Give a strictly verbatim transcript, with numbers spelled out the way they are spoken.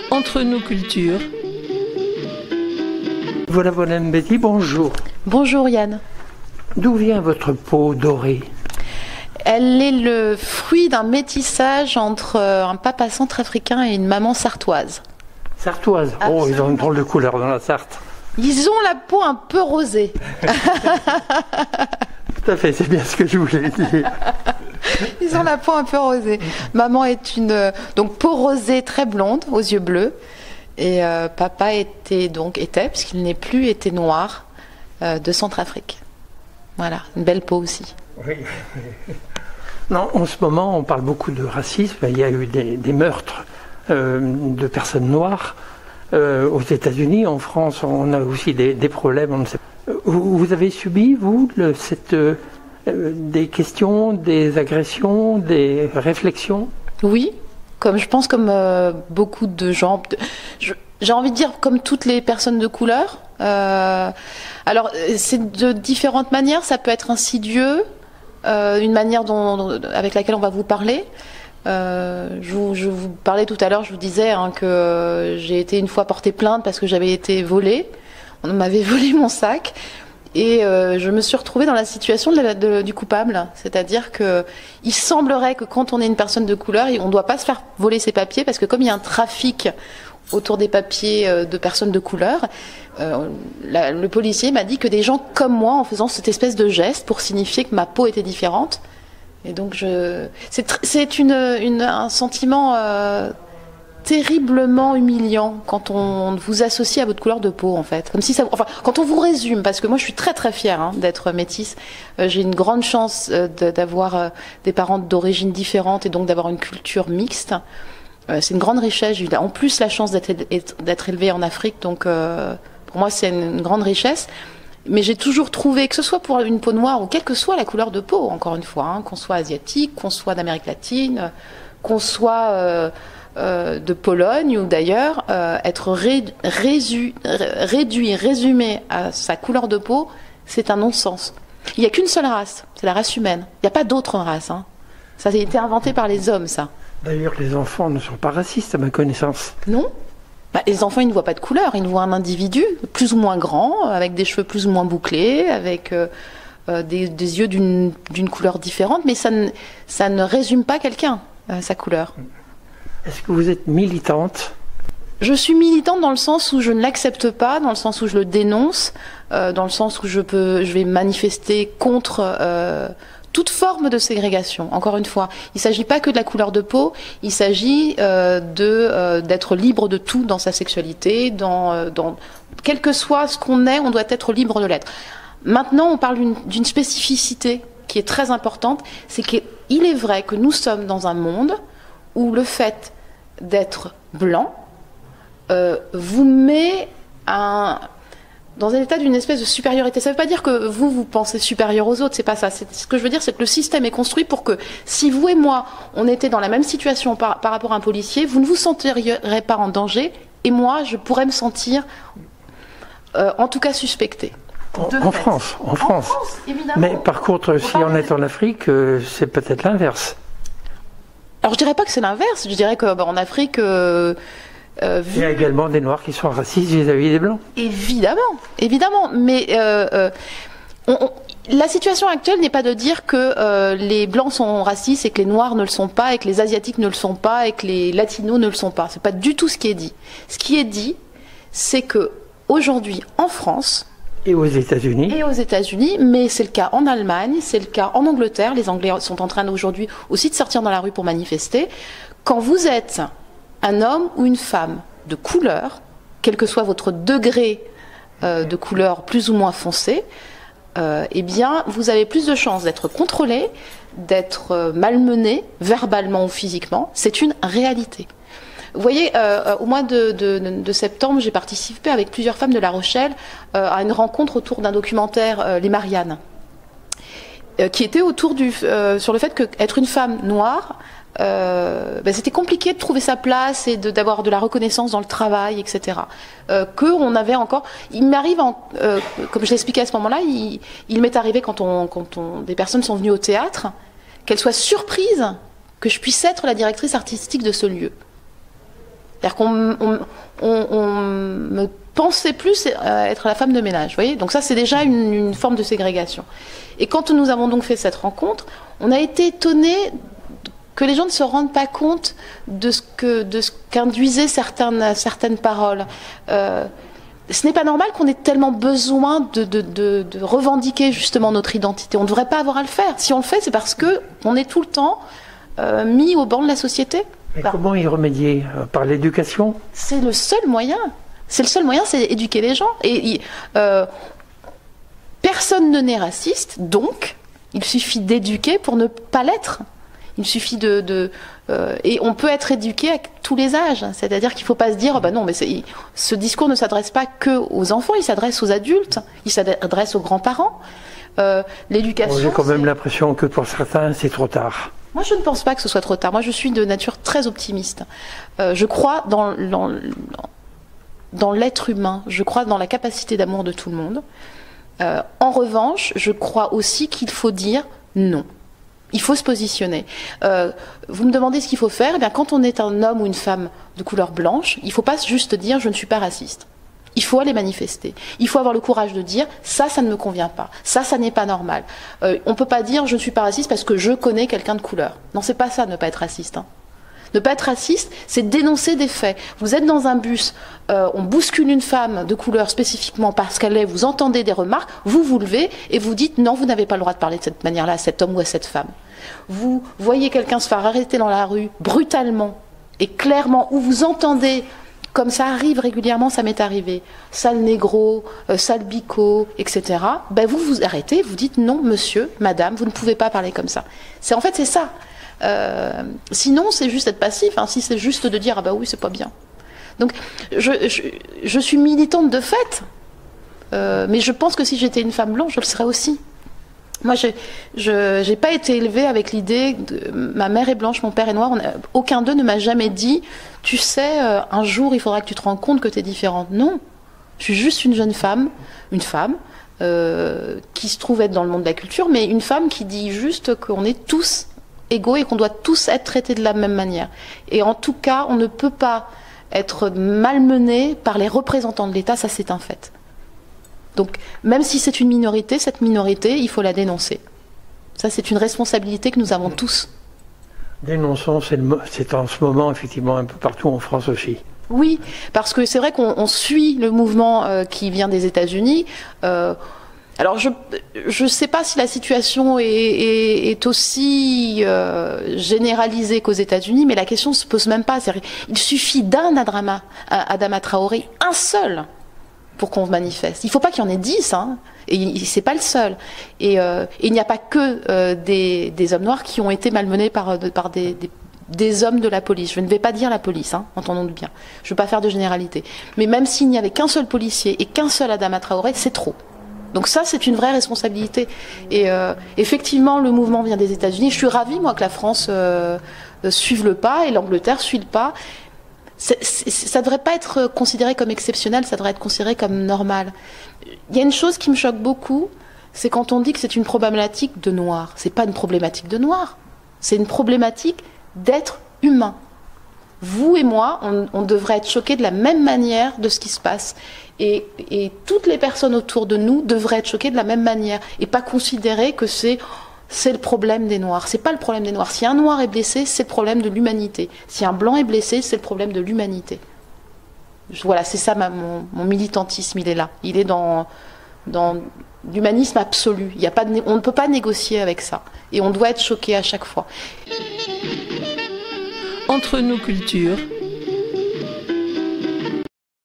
Entre nous cultures. Voilà Bonne Betty, bonjour. Bonjour Yann. D'où vient votre peau dorée? Elle est le fruit d'un métissage entre un papa centrafricain et une maman sartoise. Sartoise? Absolument. Oh, ils ont une drôle de couleur dans la Sarthe. Ils ont la peau un peu rosée. Tout à fait, c'est bien ce que je voulais dire. Ils ont la peau un peu rosée. Maman est une donc peau rosée très blonde, aux yeux bleus. Et euh, papa était donc était, puisqu'il n'est plus, était noir, euh, de Centrafrique. Voilà, une belle peau aussi. Oui. Non, en ce moment, on parle beaucoup de racisme. Il y a eu des, des meurtres euh, de personnes noires euh, aux États-Unis. En France, on a aussi des, des problèmes. On ne sait pas. Vous, vous avez subi, vous, le, cette, euh, des questions, des agressions, des réflexions? Oui, comme je pense comme euh, beaucoup de gens. Je, j'ai envie de dire comme toutes les personnes de couleur. Euh, alors, c'est de différentes manières. Ça peut être insidieux. Euh, une manière dont, dont, avec laquelle on va vous parler. Euh, je, vous, je vous parlais tout à l'heure, je vous disais hein, que euh, j'ai été une fois portée plainte parce que j'avais été volée. On m'avait volé mon sac et euh, je me suis retrouvée dans la situation de la, de, du coupable. C'est-à-dire qu'il semblerait que quand on est une personne de couleur, on ne doit pas se faire voler ses papiers parce que comme il y a un trafic autour des papiers de personnes de couleur, euh, la, le policier m'a dit que des gens comme moi, en faisant cette espèce de geste pour signifier que ma peau était différente, et donc je, c'est, c'est une, une, un sentiment euh, terriblement humiliant quand on vous associe à votre couleur de peau, en fait, comme si ça, enfin, quand on vous résume, parce que moi je suis très très fière hein, d'être métisse, euh, j'ai une grande chance euh, de, d'avoir euh, des parents d'origine différente et donc d'avoir une culture mixte. C'est une grande richesse. J'ai eu en plus la chance d'être, d'être élevée en Afrique, donc euh, pour moi c'est une, une grande richesse. Mais j'ai toujours trouvé, que ce soit pour une peau noire ou quelle que soit la couleur de peau, encore une fois, hein, qu'on soit asiatique, qu'on soit d'Amérique latine, qu'on soit euh, euh, de Pologne ou d'ailleurs, euh, être ré, résu, réduit, résumé à sa couleur de peau, c'est un non-sens. Il n'y a qu'une seule race, c'est la race humaine. Il n'y a pas d'autre race. Hein. Ça a été inventé par les hommes, ça. D'ailleurs, les enfants ne sont pas racistes, à ma connaissance. Non. Bah, les enfants, ils ne voient pas de couleur. Ils voient un individu plus ou moins grand, avec des cheveux plus ou moins bouclés, avec euh, euh, des, des yeux d'une, d'une couleur différente. Mais ça ne, ça ne résume pas quelqu'un, euh, sa couleur. Est-ce que vous êtes militante? Je suis militante dans le sens où je ne l'accepte pas, dans le sens où je le dénonce, euh, dans le sens où je, peux, je vais manifester contre... Euh, toute forme de ségrégation, encore une fois. Il ne s'agit pas que de la couleur de peau, il s'agit euh, de, euh, d'être libre de tout dans sa sexualité, dans, euh, dans, quel que soit ce qu'on est, on doit être libre de l'être. Maintenant, on parle d'une, d'une spécificité qui est très importante, c'est qu'il est vrai que nous sommes dans un monde où le fait d'être blanc euh, vous met un... dans un état d'une espèce de supériorité. Ça ne veut pas dire que vous, vous pensez supérieur aux autres, c'est pas ça. C'est, ce que je veux dire, c'est que le système est construit pour que, si vous et moi, on était dans la même situation par, par rapport à un policier, vous ne vous sentirez pas en danger, et moi, je pourrais me sentir, euh, en tout cas, suspectée. En, en France, en, en France. France évidemment. Mais par contre, si on est en Afrique, euh, c'est peut-être l'inverse. Alors, je dirais pas que c'est l'inverse. Je dirais qu'en bah, Afrique... Euh, Euh, vu... Il y a également des Noirs qui sont racistes vis-à-vis des Blancs. Évidemment, évidemment. Mais euh, euh, on, on, la situation actuelle n'est pas de dire que euh, les Blancs sont racistes et que les Noirs ne le sont pas, et que les Asiatiques ne le sont pas, et que les Latinos ne le sont pas. C'est pas du tout ce qui est dit. Ce qui est dit, c'est que aujourd'hui, en France et aux États-Unis, et aux États-Unis, mais c'est le cas en Allemagne, c'est le cas en Angleterre. Les Anglais sont en train aujourd'hui aussi de sortir dans la rue pour manifester. Quand vous êtes un homme ou une femme de couleur, quel que soit votre degré euh, de couleur plus ou moins foncé, euh, eh bien, vous avez plus de chances d'être contrôlé, d'être euh, malmené, verbalement ou physiquement. C'est une réalité. Vous voyez, euh, au mois de, de, de septembre, j'ai participé avec plusieurs femmes de La Rochelle euh, à une rencontre autour d'un documentaire, euh, Les Mariannes, euh, qui était autour du, euh, sur le fait qu'être une femme noire, Euh, ben c'était compliqué de trouver sa place et de, d'avoir de la reconnaissance dans le travail, et cetera. Euh, que on avait encore. Il m'arrive, en, euh, comme je l'expliquais à ce moment-là, il, il m'est arrivé quand, on, quand on, des personnes sont venues au théâtre, qu'elles soient surprises que je puisse être la directrice artistique de ce lieu. C'est-à-dire qu'on on, on, on me pensait plus être la femme de ménage, vous voyez. Donc ça, c'est déjà une, une forme de ségrégation. Et quand nous avons donc fait cette rencontre, on a été étonnés que les gens ne se rendent pas compte de ce que de ce qu'induisaient certaines certaines paroles. Euh, ce n'est pas normal qu'on ait tellement besoin de, de, de, de revendiquer justement notre identité. On ne devrait pas avoir à le faire. Si on le fait, c'est parce que on est tout le temps euh, mis au banc de la société. Et bah, comment y remédier? Par l'éducation? C'est le seul moyen. C'est le seul moyen, c'est éduquer les gens. Et euh, personne ne naît raciste, donc il suffit d'éduquer pour ne pas l'être. Il suffit de... de euh, et on peut être éduqué à tous les âges. C'est-à-dire qu'il ne faut pas se dire, oh ben non, mais ce discours ne s'adresse pas que aux enfants, il s'adresse aux adultes, il s'adresse aux grands-parents. Euh, L'éducation... J'ai quand même l'impression que pour certains, c'est trop tard. Moi, je ne pense pas que ce soit trop tard. Moi, je suis de nature très optimiste. Euh, je crois dans, dans, dans l'être humain. Je crois dans la capacité d'amour de tout le monde. Euh, en revanche, je crois aussi qu'il faut dire non. Il faut se positionner. Euh, vous me demandez ce qu'il faut faire. Eh bien, quand on est un homme ou une femme de couleur blanche, il ne faut pas juste dire « je ne suis pas raciste ». Il faut aller manifester. Il faut avoir le courage de dire « ça, ça ne me convient pas. Ça, ça n'est pas normal euh, ». On ne peut pas dire « je ne suis pas raciste parce que je connais quelqu'un de couleur ». Non, c'est pas ça, ne pas être raciste. Hein. Ne pas être raciste, c'est dénoncer des faits. Vous êtes dans un bus, euh, on bouscule une femme de couleur spécifiquement parce qu'elle est, vous entendez des remarques, vous vous levez et vous dites non, vous n'avez pas le droit de parler de cette manière-là à cet homme ou à cette femme. Vous voyez quelqu'un se faire arrêter dans la rue brutalement et clairement, ou vous entendez, comme ça arrive régulièrement, ça m'est arrivé, sale négro, euh, sale bico, et cetera. Ben vous vous arrêtez, vous dites non, monsieur, madame, vous ne pouvez pas parler comme ça. C'est en fait c'est ça. Euh, sinon, c'est juste être passif. Hein, si c'est juste de dire ah bah oui, c'est pas bien. Donc, je, je, je suis militante de fait, euh, mais je pense que si j'étais une femme blanche, je le serais aussi. Moi, je n'ai pas été élevée avec l'idée de ma mère est blanche, mon père est noir. On a, aucun d'eux ne m'a jamais dit, tu sais, euh, un jour, il faudra que tu te rendes compte que tu es différente. Non, je suis juste une jeune femme, une femme euh, qui se trouve être dans le monde de la culture, mais une femme qui dit juste qu'on est tous égaux et qu'on doit tous être traités de la même manière. Et en tout cas, on ne peut pas être malmené par les représentants de l'État, ça c'est un fait. Donc, même si c'est une minorité, cette minorité, il faut la dénoncer. Ça, c'est une responsabilité que nous avons tous. Dénonçons, c'est en ce moment, effectivement, un peu partout en France aussi. Oui, parce que c'est vrai qu'on suit le mouvement euh, qui vient des États-Unis. Euh, Alors, je ne sais pas si la situation est, est, est aussi euh, généralisée qu'aux États-Unis, mais la question ne se pose même pas. Il suffit d'un Adama, Adama Traoré, un seul, pour qu'on manifeste. Il ne faut pas qu'il y en ait dix, hein, et c'est pas le seul. Et, euh, et il n'y a pas que euh, des, des hommes noirs qui ont été malmenés par, par des, des, des hommes de la police. Je ne vais pas dire la police, hein, entendons-nous bien. Je ne veux pas faire de généralité. Mais même s'il n'y avait qu'un seul policier et qu'un seul Adama Traoré, c'est trop. Donc ça, c'est une vraie responsabilité. Et euh, effectivement, le mouvement vient des États-Unis. Je suis ravie, moi, que la France euh, suive le pas et l'Angleterre suive le pas. C'est, c'est, ça ne devrait pas être considéré comme exceptionnel, ça devrait être considéré comme normal. Il y a une chose qui me choque beaucoup, c'est quand on dit que c'est une problématique de noir. C'est pas une problématique de noir, c'est une problématique d'être humain. Vous et moi, on, on devrait être choqués de la même manière de ce qui se passe. Et, et toutes les personnes autour de nous devraient être choquées de la même manière et pas considérer que c'est c'est le problème des Noirs. C'est pas le problème des Noirs. Si un Noir est blessé, c'est le problème de l'humanité. Si un Blanc est blessé, c'est le problème de l'humanité. Voilà, c'est ça ma, mon, mon militantisme, il est là. Il est dans, dans l'humanisme absolu. Il y a pas de, on ne peut pas négocier avec ça. Et on doit être choqué à chaque fois. Entre nos cultures,